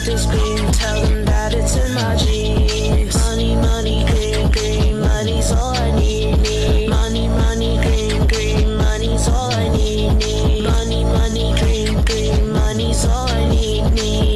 this beam, tell them that it's in my genes. Money, money, green, green, money's all I need. Money, money, green, green, money's all I need. Money, money, green, green, money's all I need.